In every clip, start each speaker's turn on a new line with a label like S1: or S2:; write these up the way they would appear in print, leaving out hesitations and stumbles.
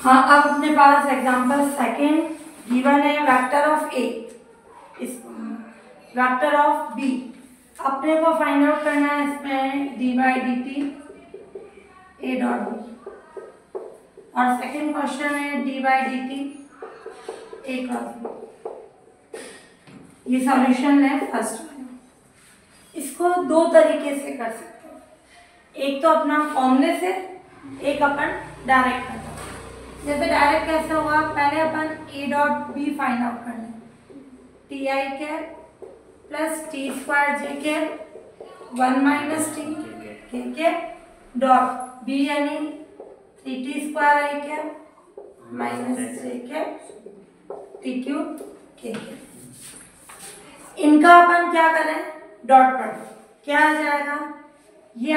S1: हाँ, अब अपने पास एग्जांपल सेकेंड गिवन है vector of A, vector of B. अपने को फाइंड आउट करना है इसमें D by D T A dot B, और सेकेंड क्वेश्चन है D by D T A cross B. ये सॉल्यूशन है फर्स्ट वाला। इसको दो तरीके से कर सकते हैं, एक तो अपना फॉर्मूले से, एक अपन डायरेक्ट करते हैं। जैसे डायरेक्ट कैसे होगा, पहले अपन A dot B find out करना है, T I cap plus T square J cap 1 minus T K cap dot B यानी 3t square I cap minus J cap T cube K cap. इनका अपन क्या करें, डॉट प्रोडक्ट। क्या आ जाएगा, ये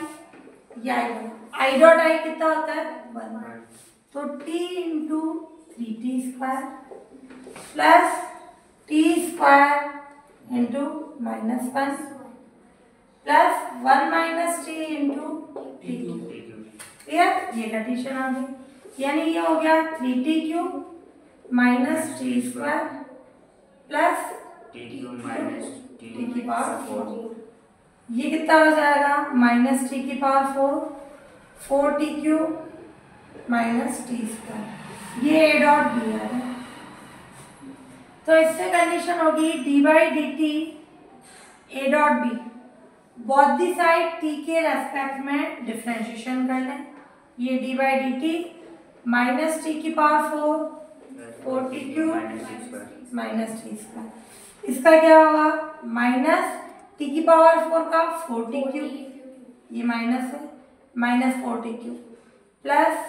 S1: आई डॉट आई कितना होता है 1, तो t into 3t square plus T square into minus 1 plus 1 minus T into T cube. Clear, ये कंडीशन आ गई। यानी ये हो गया 3t cube minus T square plus T cube minus T की पावर 4। ये कितना हो जाएगा, माइनस टी की power 4t cube minus T square. ये ए डॉट बी है, तो इससे कंडीशन होगी D by D T A dot B, both the side T के रेस्पेक्ट में डिफरेंशिएशन कर लें। ये D by D T minus T की power 4 T cube minus T square. इसका क्या होगा, माइनस टी की पावर 4 का 4t क्यूब, ये माइनस है, minus 4t cube plus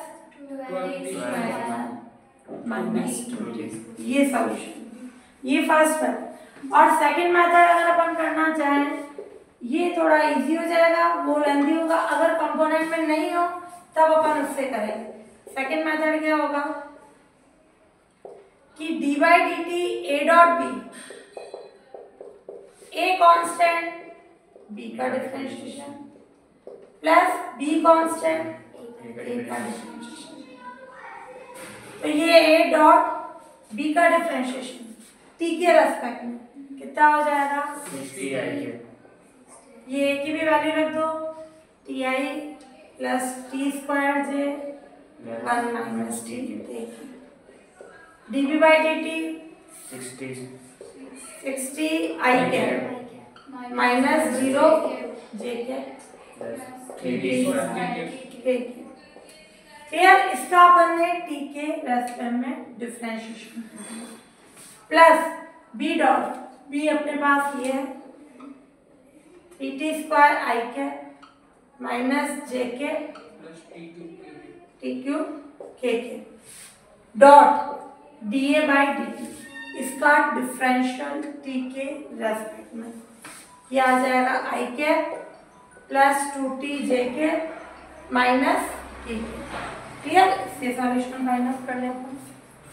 S1: minus 2t। ये सॉल्यूशन, ये फर्स्ट है। और सेकंड मेथड अगर अपन करना चाहें, ये थोड़ा इजी हो जाएगा, वो लेंथी होगा। अगर कंपोनेंट में नहीं हो तब अपन उससे करेंगे। सेकंड मेथड क्या होगा कि D by D T A dot B, A constant B का differentiation plus B constant A का डिफरेंशिएशन। तो ये ए डॉट बी का डिफरेंशिएशन टी के रेस्पेक्ट में कितना हो जाएगा, 60 आई। ये ए की भी वैल्यू रख दो, T I plus T square J 1 minus T D B by D T 60 I cap minus 0 J cap 3t। Clear, इसका अपन ने टी के रेस्पेक्ट में differentiation plus B dot B अपने पास ये है 3t square I cap minus J K T cube K dot D A by D T, इसका डिफरेंशियल टी के रेस्पेक्ट में ये आ जाएगा आई कैप प्लस 2t जे के माइनस के। क्लियर, इससे सॉल्यूशन फाइंड आउट कर लेते हैं।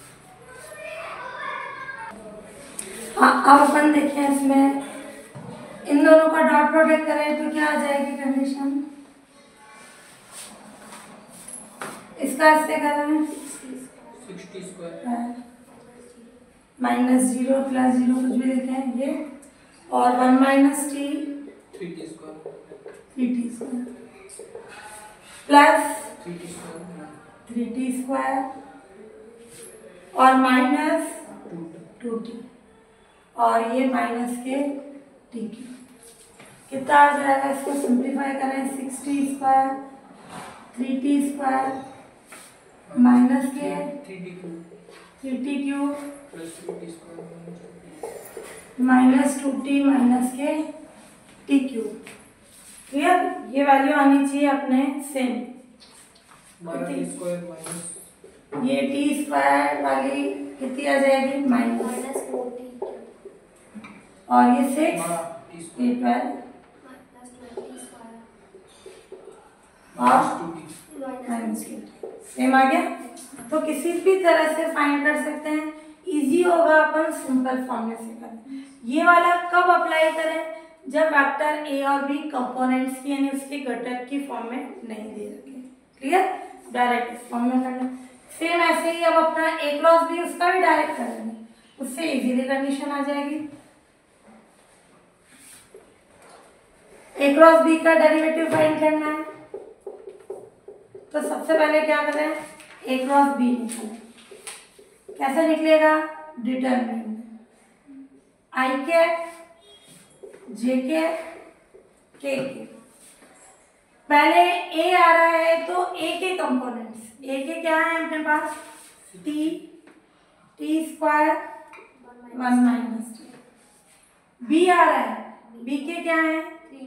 S1: हाँ, अब अपन देखें इसमें इन दोनों का डॉट प्रोडक्ट करें तो क्या आ जाएगी कंडीशन, इसका इससे करें
S2: 60 स्क्वायर
S1: माइनस 0 प्लस 0 कुछ भी देखें ये, और 1 minus T
S2: 3t
S1: square plus 3t square और माइनस 2t, और ये माइनस के टी की कितना आ जाएगा, इसको सिंप्लीफाई करें 60 square 3t square minus K 3t cube minus 2t minus K T cube. Clear, ये वैल्यू आनी चाहिए अपने सेम। ये टी स्क्वायर वाली कितनी आ जाएगी, माइनस 4t, और ये 6 ये 12 और माइनस 2t सेम आ गया। तो किसी भी तरह से फाइंड कर सकते हैं, इजी होगा अपन सिंपल फॉर्मूले से करें। ये वाला कब अप्लाई करें, जब वेक्टर ए और बी कंपोनेंट्स की यानी उसके घटक की फॉर्म में नहीं दे रखे। क्लियर, डायरेक्ट फॉर्म में करना। सेम वैसे ही अब अपना ए क्रॉस बी उसका भी डायरेक्ट करेंगे, उससे इजीली कंडीशन आ जाएगी। ए क्रॉस बी का डेरिवेटिव फाइंड करना है, तो सबसे पहले क्या करें, ए क्रॉस बी निकालें। कैसे निकलेगा, डिटरमिनेंट आई के जे के पहले ए आ रहा है तो ए के कंपोनेंट्स, ए के क्या है अपने पास, T square 1 minus T. B आ रहा है, बी के क्या है,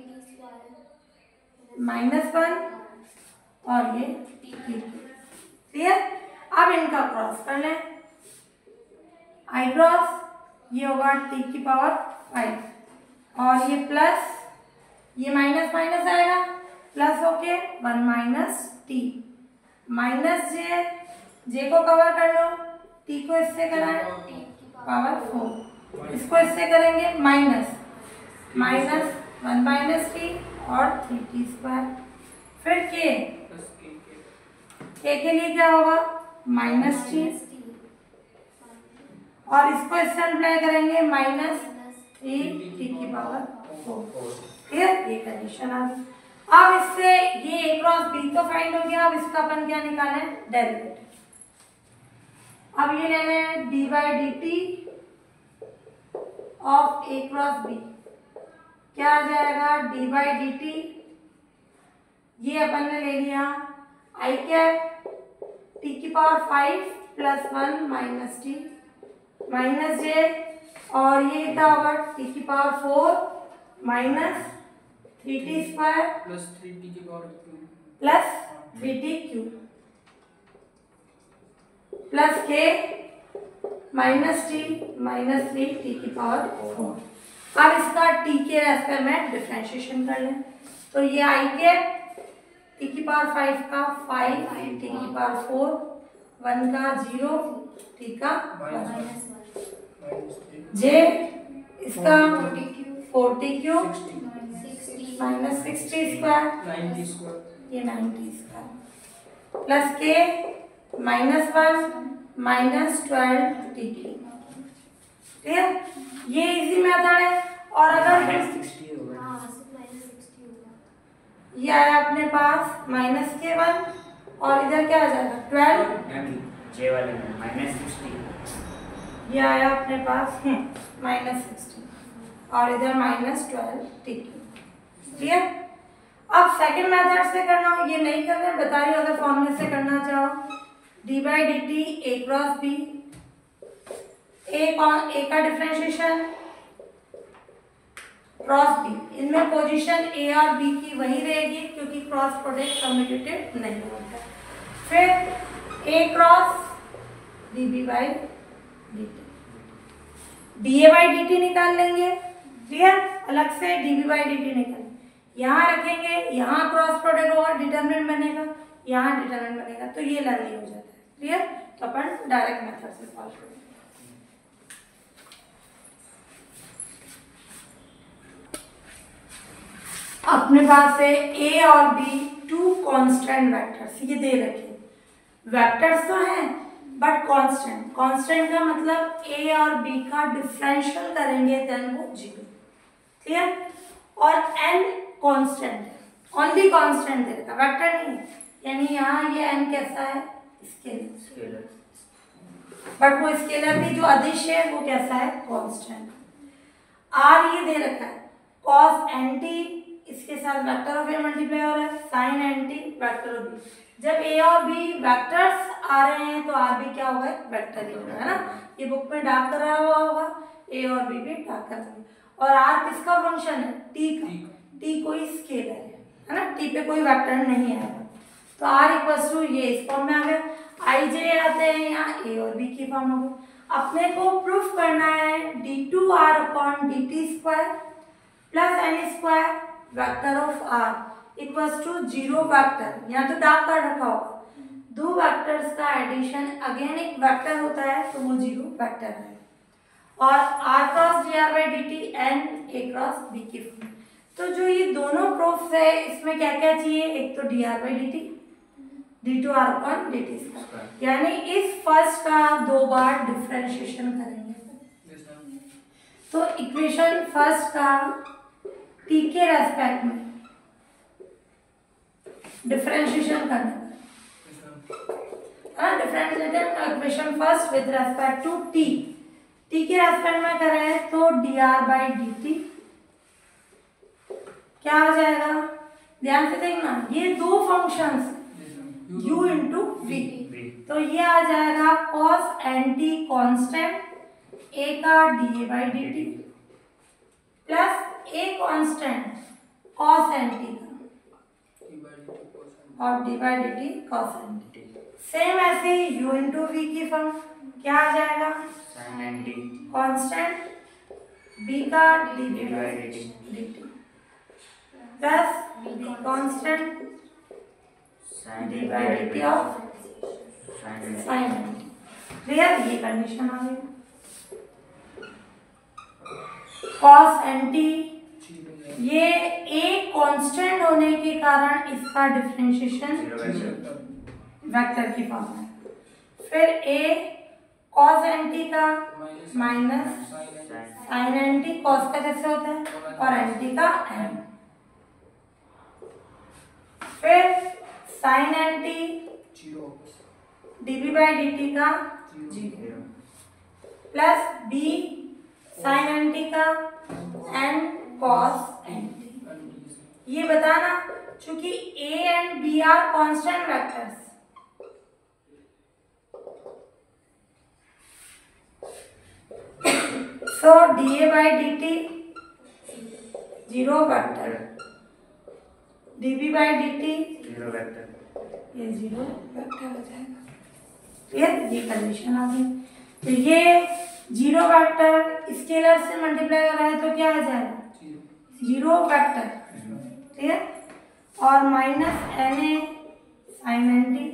S1: -1 और ये क्लियर। अब इनका क्रॉस कर लें, आई क्रॉस ये होगा टी की पावर 5 और ये प्लस, ये माइनस माइनस आएगा प्लस होके 1 माइनस टी, माइनस जे को कवर कर लो, टी को इससे कराएं पावर 4, इसको इससे करेंगे माइनस 1 माइनस टी और 3t स्क्वायर, फिर के लिए क्या होगा माइनस टी और इसको इससे मल्टीप्लाई करेंगे -3t की पावर 4। क्लियर, ये कंडीशन आ गई। अब इससे ये ए क्रॉस बी तो फाइंड हो गया, अब इसका अपन क्या निकालें, डेरिवेटिव। अब ये लेना है D by D T of A cross B, क्या आ जाएगा डी बाई डी टी, ये अपन ने ले लिया आई कैप टी की power 5 plus 1 minus T minus J, और ये कितना होगा टी की power 4 minus 3t square
S2: plus 3t की power
S1: plus 3t cube plus K minus T minus 3t की पावर 4। अब इसका t के रेस्पेक्ट में डिफरेंशिएशन कर लें, तो ये आई के टी की पावर 5 का 5 टी की पावर 4 1 का 0 टी का 1 जे इसका 40 क्यूब माइनस 60 स्क्वायर
S2: 90 स्क्वायर,
S1: ये 90 square plus K -1 minus 12 T की। क्लियर, ये इजी मेथड है। और अगर ये आया अपने पास -k1 और इधर क्या आ जाएगा 12
S3: जे वाले में -60,
S1: ये आया अपने पास -60 और इधर -12 टी। क्लियर, अब सेकंड मेथड से करना हो, ये नहीं करना है बता रही हूँ, अगर फॉर्मूले से करना चाहो D by D T A cross B, A का डिफरेंशिएशन क्रॉस बी, इनमें पोजीशन ए और बी की वही रहेगी क्योंकि क्रॉस प्रोडक्ट कम्यूटेटिव नहीं होता। फिर A cross D B by D T, D A by D T निकाल लेंगे। क्लियर, अलग से D B by D T निकाल, यहाँ रखेंगे, यहाँ क्रॉस प्रोडक्ट होगा, डिटरमिनेंट बनेगा, यहाँ डिटरमिनेंट बनेगा, तो ये लेंथी हो जाता है। क्लियर, तो अपन डायरेक्ट मेथड से सॉल्व करेंगे। अपने पास है ए और बी टू कांस्टेंट वेक्टर्स, ये दे रखे वेक्टर्स तो हैं बट कांस्टेंट, कांस्टेंट का मतलब ए और बी का डिफरेंशियल करेंगे देन वो 0। क्लियर, और एन कांस्टेंट है, ओनली कांस्टेंट दे रखा, वेक्टर नहीं है, यानी यहाँ ये एन कैसा है स्केलर, बट वो स्केलर भी जो अदिश है वो कैसा है कांस्टेंट। आर ये दे रखा है cos एंटी, इसके साथ वेक्टर ऑफ ए मल्टीप्लाई हो रहा है, sine anti vector of B. जब ए और बी वेक्टर्स आ रहे हैं तो आर भी क्या होगा, वेक्टर ही होगा, है ना। ये बुक में डार्क करा हुआ होगा, ए और बी भी डार्क करा हुआ, और आर किसका फंक्शन है, टी का, टी कोई स्केलर है ना, टी पे कोई वेक्टर नहीं आएगा, तो आर इक्वल्स टू ये इस फॉर्म में आ गया। आई जे आते हैं यहाँ ए और बी की फॉर्म हो गई। अपने को प्रूफ करना है d2r upon dt square plus N square vector of r equals to 0 vector, यहाँ तो डार्क कर रखा होगा, दो वेक्टर्स का एडिशन अगेन एक वेक्टर होता है तो वो 0 वेक्टर है, और r cross dr by dt N a cross b की फॉर्म। तो जो ये दोनों प्रूफ है इसमें क्या क्या चाहिए, एक तो dr बाई dt d2r/dt²। यानी इस फर्स्ट का 2 बार डिफरेंशिएशन करेंगे। तो इक्वेशन फर्स्ट का t के रेस्पेक्ट में डिफरेंशिएशन करना है। Differentiated equation first with respect to t के रेस्पेक्ट में करें तो dr/dt क्या हो जाएगा? ध्यान से देखना, ये दो फंक्शंस u इंटू v, तो ये आ जाएगा cos nt कांस्टेंट a का dA/dt plus a constant cos nt का और d/dt cos nt। सेम ऐसे u इंटू v की फॉर्म क्या आ जाएगा?
S3: sin nt
S1: कांस्टेंट b का dB/dt plus b constant
S3: sin
S1: dB/dt of sin nt। Clear? ये कंडीशन आ गई। cos nt ये a कांस्टेंट होने के कारण इसका डिफरेंशिएशन वेक्टर की फॉर्म है। फिर a cos nt का माइनस sin nt, cos का जैसे होता है, और nt का n। फिर sin nt dB/dt का 0 प्लस b sin nt का n cos nt। ये बताना, चूंकि a and b are constant vectors, so dA/dt 0 vector, dB/dt
S3: 0 vector,
S1: ये 0 वेक्टर हो जाएगा। ये कंडीशन आ गई। तो ये 0 वेक्टर स्केलर से मल्टीप्लाई हो रहा है तो क्या आ जाएगा? 0 वेक्टर। ठीक है? और माइनस na sin nt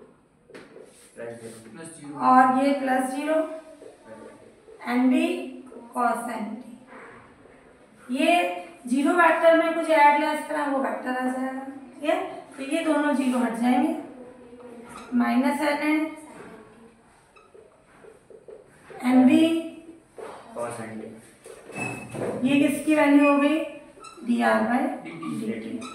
S1: और ये प्लस 0 nb cos nt। ये 0 वेक्टर में कुछ ऐड लेस करा वो वेक्टर आ जाएगा। ठीक है? तो ये दोनों 0 हट जाएंगे। Minus na nb
S3: cos nt,
S1: ये किसकी वैल्यू हो गई? dr/dt।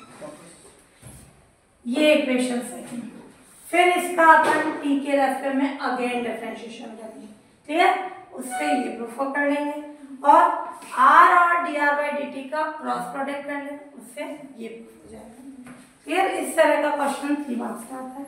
S1: ये इक्वेशन सेकंड। फिर इसका अपन t के रेस्पेक्ट में अगेन डिफरेंशिएशन करेंगे। ठीक है? उससे ये प्रूफ कर लेंगे और r और dr/dt का क्रॉस प्रोडक्ट कर लेंगे, उससे ये प्रूफ हो जाएगा। फिर इस तरह का क्वेश्चन 3 मार्क्स का आता है।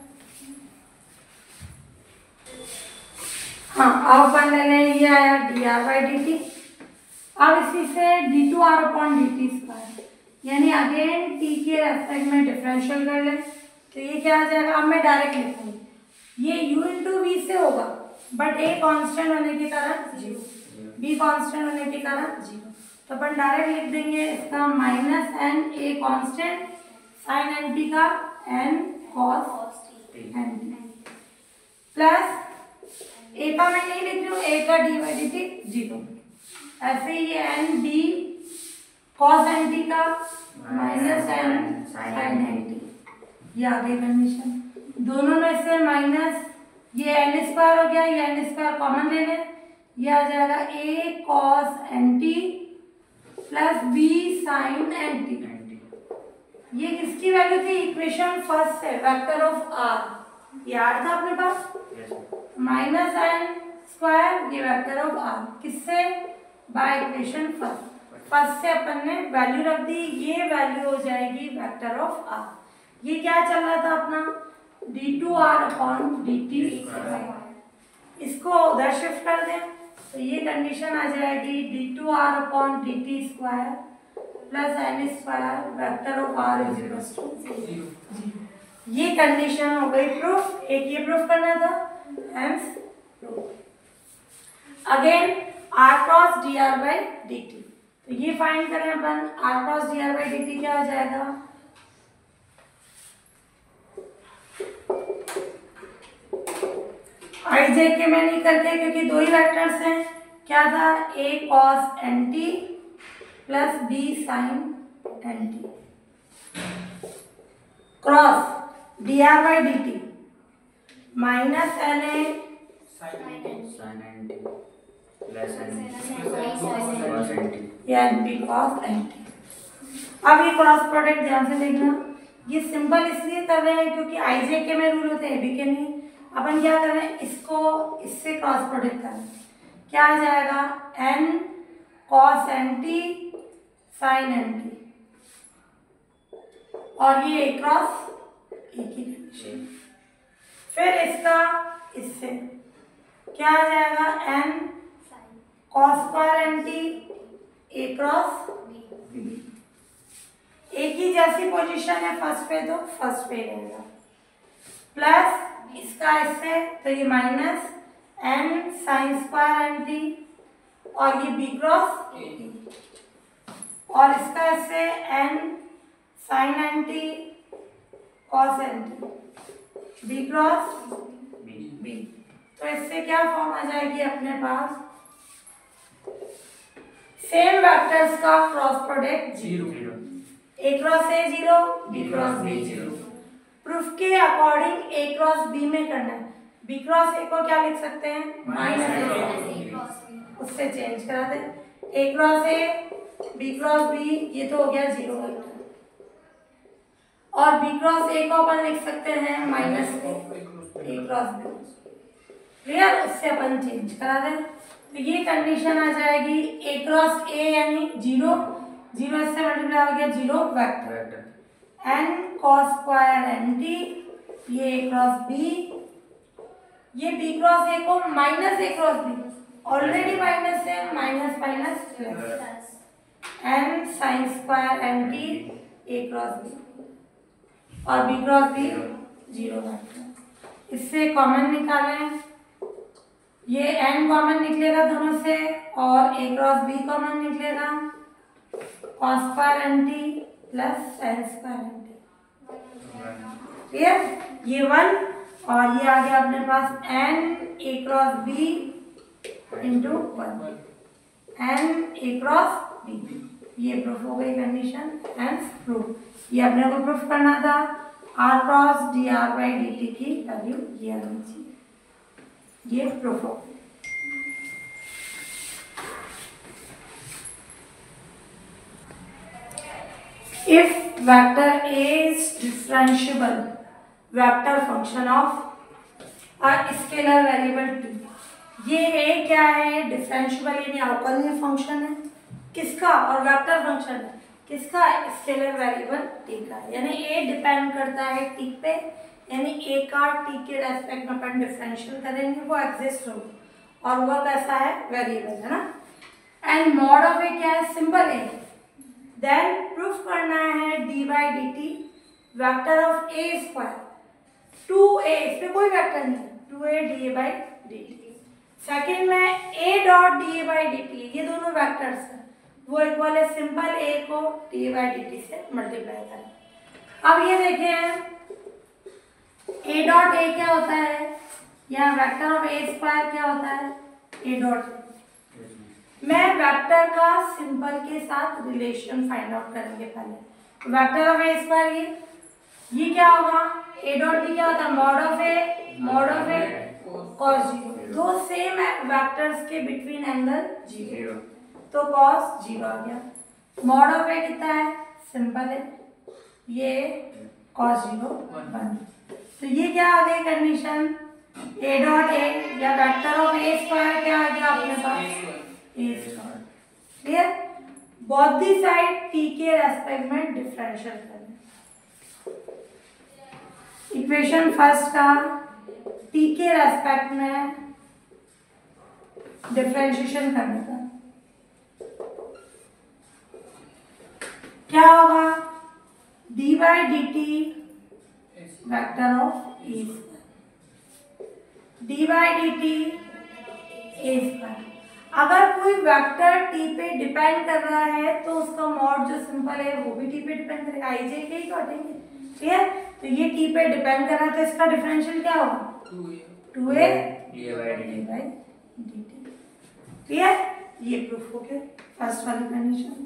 S1: हाँ, अब अपन ले लें, ये आया dr/dt। अब इसी से d2r/dt² यानी अगेन t के रेस्पेक्ट में डिफरेंशियल कर लें तो ये क्या आ जाएगा? अब मैं डायरेक्ट लिखूंगी, ये u इंटू v से होगा, बट a कांस्टेंट होने के कारण 0, b कांस्टेंट होने के कारण 0, तो अपन डायरेक्ट लिख देंगे इसका minus n a constant sin nt का n cos nt plus a का मैं नहीं लिख रही हूँ, a का dB/dt 0, ऐसे ये n b cos nt का माइनस n sin nt। ये आगे कंडीशन, दोनों में से माइनस ये n² हो गया, ये n² कॉमन ले लें, ये आ जाएगा a cos nt plus b sin nt। ये किसकी वैल्यू थी? इक्वेशन फर्स्ट से वेक्टर ऑफ r, ये r था अपने पास, माइनस n² ये वेक्टर ऑफ r, किससे? बाय इक्वेशन फर्स्ट से अपन ने वैल्यू रख दी, ये वैल्यू हो जाएगी वेक्टर ऑफ r। ये क्या चल रहा था अपना? d2r/dt। इसको उधर शिफ्ट कर दें तो ये कंडीशन आ जाएगी d2r/dt² plus n² vector of r is equal to 0। ये कंडीशन हो गई प्रूफ। एक ये प्रूफ करना था, hence proof. Again r cross dr/dt, तो ये फाइंड करें अपन, r क्रॉस dr/dt क्या हो जाएगा? i j के मैं नहीं करते क्योंकि दो ही वेक्टर्स हैं। क्या था? a cos nt plus b sin nt cross dr/dt, minus N A
S3: sin nt plus n cos nt
S1: या N B cos N T. अब ये क्रॉस प्रोडक्ट ध्यान से देखना, ये सिंपल इसलिए कर रहे हैं क्योंकि आईजे के में रूल होते हैं, एबी के नहीं। अपन क्या कर रहे हैं, इसको इससे क्रॉस प्रोडक्ट कर रहे हैं। क्या आ जाएगा, N cos N T sine N T, और ये क्रॉस एक ही कंडीशन। फिर इसका इससे क्या आ जाएगा, N cos square N T A cross B. एक ही जैसी पोजीशन है फर्स्ट पे, तो फर्स्ट पे रहेगा, प्लस इसका इससे, तो ये minus n sine square N T, और ये बी क्रॉस ए टी, और इसका इससे n sine N t cos N t b cross B. तो इससे क्या फॉर्म आ जाएगी अपने पास, सेम वेक्टर्स का cross product
S2: 0
S1: a cross a 0 b cross b 0। Proof के अकॉर्डिंग ए क्रॉस बी में करना है, बी क्रॉस ए को क्या लिख सकते हैं, माइनस ए, उससे चेंज करा दे, a cross a b cross B, ये तो हो गया 0 वेक्टर, और बी क्रॉस ए को अपन लिख सकते हैं minus a cross b. Clear, उससे अपन चेंज करा दें, तो ये कंडीशन आ जाएगी ए क्रॉस ए यानी 0 0 इससे मल्टीप्लाई हो गया 0 vector, n cos square N t, ये ए क्रॉस बी, ये बी क्रॉस ए को minus a cross b, already minus है, minus minus plus, n sine square N T A cross b, और b cross b 0 vector. इससे common निकालें, ये n common निकलेगा दोनों से, और ए क्रॉस बी कॉमन निकलेगा, cos square N t plus sine square N t. Clear, ये 1, और ये आ गया अपने पास n a cross b into 1, n a cross B. ये प्रूफ हो गई कंडीशन, हेंस प्रूफ। ये अपने को प्रूफ करना था, r cross d r by D t की वैल्यू ये आनी चाहिए, ये प्रूफ हो। If vector A is differentiable vector function of a scalar variable t, ये A क्या है, डिफरेंशियबल यानी अवकलनीय फंक्शन है किसका, और वेक्टर फंक्शन है किसका, स्केलर वेरिएबल t का, यानी A डिपेंड करता है t पे, यानी A का t के रेस्पेक्ट में अपन डिफरेंशियल करेंगे, वो एग्जिस्ट होगा, और वो कैसा है, वेरिएबल है ना। एंड मॉड ऑफ A क्या है, सिंपल है। देन प्रूफ करना है D by D t vector of a square 2a, इस पे कोई वेक्टर नहीं है, 2a d A by D t. Second में a dot D A by D t, ये दोनों वेक्टर्स हैं, वो इक्वल है सिंपल a को d A by D t से मल्टीप्लाई करें। अब ये देखें a डॉट a क्या होता है, यहाँ वेक्टर ऑफ a स्क्वायर क्या होता है, a डॉट। मैं वेक्टर का सिंपल के साथ रिलेशन फाइंड आउट करेंगे पहले। वेक्टर ऑफ ए स्क्वायर ये क्या होगा, ए डॉट बी क्या होता है, मॉड ऑफ ए कॉस 0, दो सेम वेक्टर्स के बिटवीन एंगल 0, तो कॉस 0 आ गया। मॉड ऑफ ए कितना है, सिंपल है, ये कॉस 0 1। तो ये क्या आ गई कंडीशन, ए डॉट ए या वेक्टर ऑफ ए स्क्वायर क्या आ गया अपने पास, clear. Both the side t के रेस्पेक्ट में डिफरेंशियल करना, इक्वेशन फर्स्ट का t के रेस्पेक्ट में डिफरेंशिएशन करने का क्या होगा, d by D t vector of a square, d by D T a square. अगर कोई वेक्टर t पे डिपेंड कर रहा है तो उसका मॉड जो सिंपल है वो भी t पे डिपेंड करेगा, आई जे के ही काटेंगे, क्लियर। तो ये t पे डिपेंड कर रहा है तो इसका डिफरेंशियल क्या होगा, 2a d by D t, clear. ये प्रूफ हो गया फर्स्ट वाली condition,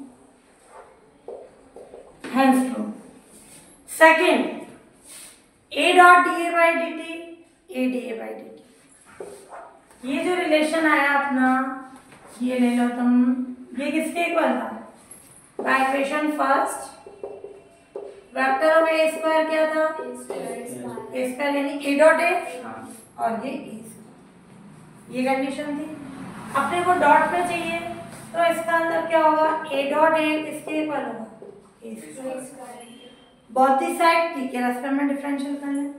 S1: hence proof. Second, a dot D A by D T a d A by D t. ये जो रिलेशन आया अपना, ये ले लो तुम, ये किसके इक्वल था? By equation first vector of a square क्या था? ए स्क्वायर यानी ए डॉट ए और ये ए स्क्वायर, ये कंडीशन थी। अपने को डॉट पे चाहिए तो इसका अंदर क्या होगा? ए डॉट ए किसके इक्वल होगा? A square. Both the side ठीक है, रेस्पेक्ट में डिफरेंशियल कर लें।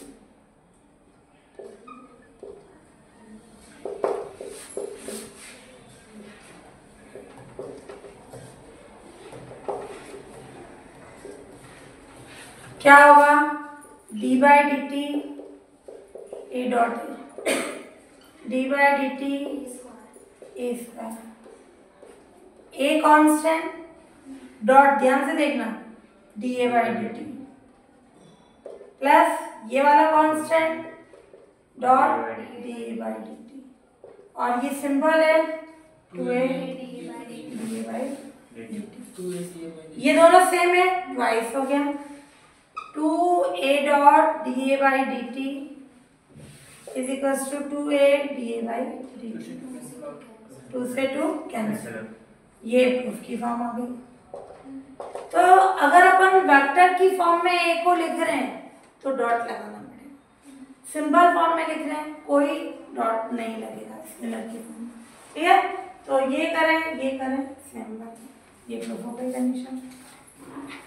S1: क्या होगा? D by D T A dot a, d by D T a square, a constant dot, ध्यान से देखना, d A by D t plus ये वाला constant dot D A by D t, और ये सिंबल है 2a d A by D t. ये दोनों सेम है, ट्वाइस हो गया। 2a dot D A by D t is equals to 2a d A by D t, 2 से 2 cancel, ये प्रूफ की फॉर्म आ गई। तो अगर अपन वेक्टर की फॉर्म में ए को लिख रहे हैं तो डॉट लगाना पड़ेगा, सिंबल फॉर्म में लिख रहे हैं कोई डॉट नहीं लगेगा स्केलर की फॉर्म में, ठीक है? तो ये करें, ये करें, सेम बात, ये प्रूफ हो गई कंडीशन।